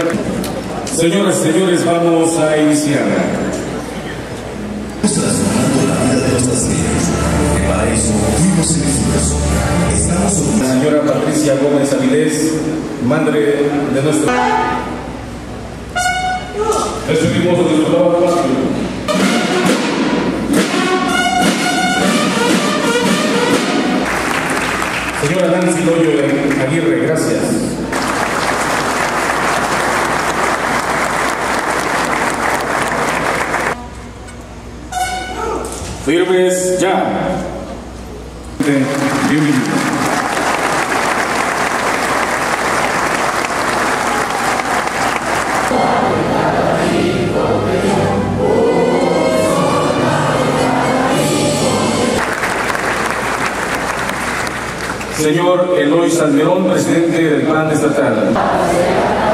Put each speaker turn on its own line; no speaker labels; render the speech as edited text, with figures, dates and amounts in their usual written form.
Señoras y señores, vamos a iniciar.
Transformando la vida de nuestras vidas, que para eso fuimos elegidos. Estamos
La señora Patricia Gómez Avilés, madre de nuestro... Recibimos a nuestro lado patrio. Señora Nancy Loyo Aguirre, gracias. Firmes ya. Bienvenido. Señor Eloy Salmerón, presidente del Plan Estatal.